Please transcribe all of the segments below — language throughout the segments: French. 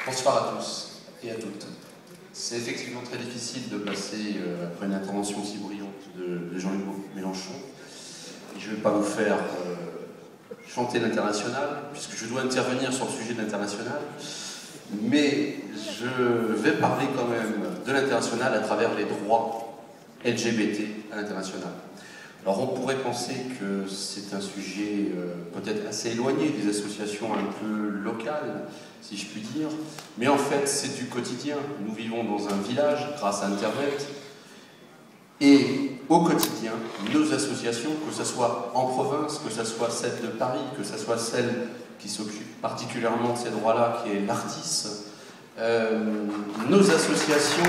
Bonsoir à tous et à toutes. C'est effectivement très difficile de passer, après une intervention aussi brillante de Jean-Luc Mélenchon. Je ne vais pas vous faire chanter l'international, puisque je dois intervenir sur le sujet de l'international, mais je vais parler quand même de l'international à travers les droits LGBT à l'international. Alors on pourrait penser que c'est un sujet peut-être assez éloigné des associations un peu locales, si je puis dire, mais en fait c'est du quotidien. Nous vivons dans un village grâce à Internet, et au quotidien, nos associations, que ce soit en province, que ce soit celle de Paris, que ce soit celle qui s'occupe particulièrement de ces droits-là, qui est l'Artis, nos associations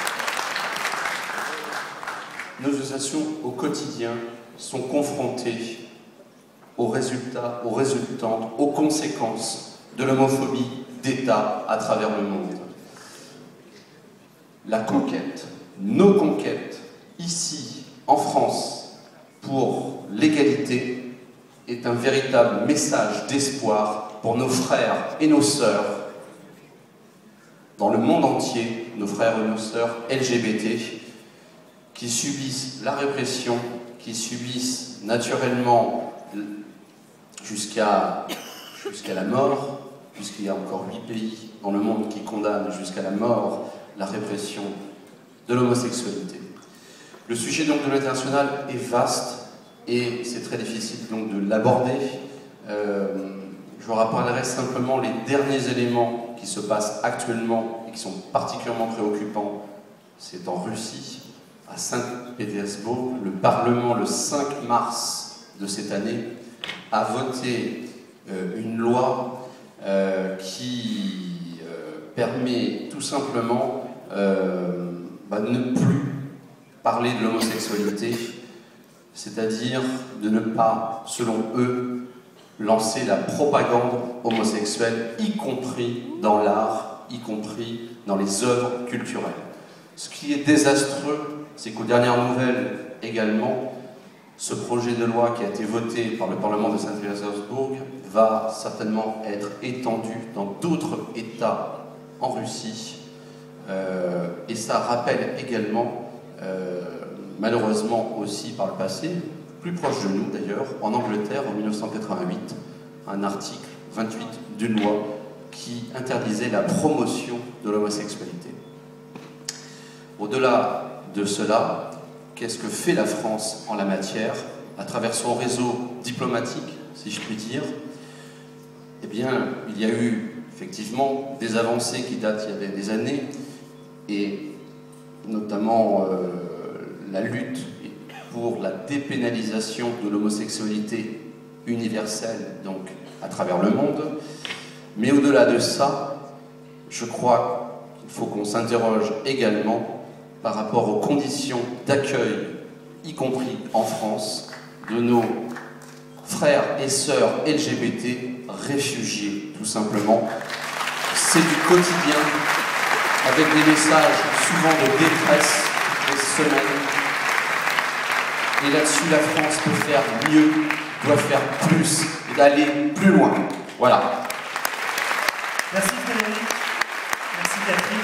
au quotidien sont confrontées aux résultats, aux résultantes, aux conséquences de l'homophobie d'État à travers le monde. La conquête, nos conquêtes, ici, en France, pour l'égalité, est un véritable message d'espoir pour nos frères et nos sœurs dans le monde entier, nos frères et nos sœurs LGBT, qui subissent la répression, qui subissent naturellement jusqu'à la mort, puisqu'il y a encore 8 pays dans le monde qui condamnent jusqu'à la mort la répression de l'homosexualité. Le sujet donc de l'international est vaste et c'est très difficile donc de l'aborder. Je vous rappellerai simplement les derniers éléments qui se passent actuellement et qui sont particulièrement préoccupants. C'est en Russie, à Saint-Pétersbourg. Le Parlement, le 5 mars de cette année, a voté une loi qui permet tout simplement de ne plus parler de l'homosexualité, c'est-à-dire de ne pas, selon eux, lancer la propagande homosexuelle, y compris dans l'art, y compris dans les œuvres culturelles. Ce qui est désastreux, c'est qu'aux dernières nouvelles également, ce projet de loi qui a été voté par le Parlement de Saint-Pétersbourg va certainement être étendu dans d'autres États en Russie. Et ça rappelle également, malheureusement aussi par le passé, plus proche de nous d'ailleurs, en Angleterre en 1988, un article 28 d'une loi qui interdisait la promotion de l'homosexualité. Au-delà de cela, qu'est-ce que fait la France en la matière, à travers son réseau diplomatique, si je puis dire? Eh bien, il y a eu effectivement des avancées qui datent il y a des années, et notamment la lutte pour la dépénalisation de l'homosexualité universelle, donc à travers le monde. Mais au-delà de ça, je crois qu'il faut qu'on s'interroge également par rapport aux conditions d'accueil, y compris en France, de nos frères et sœurs LGBT réfugiés, tout simplement. C'est du quotidien, avec des messages souvent de détresse des semaines. Et là-dessus, la France peut faire mieux, doit faire plus, et d'aller plus loin. Voilà. Merci Frédéric. Merci Catherine.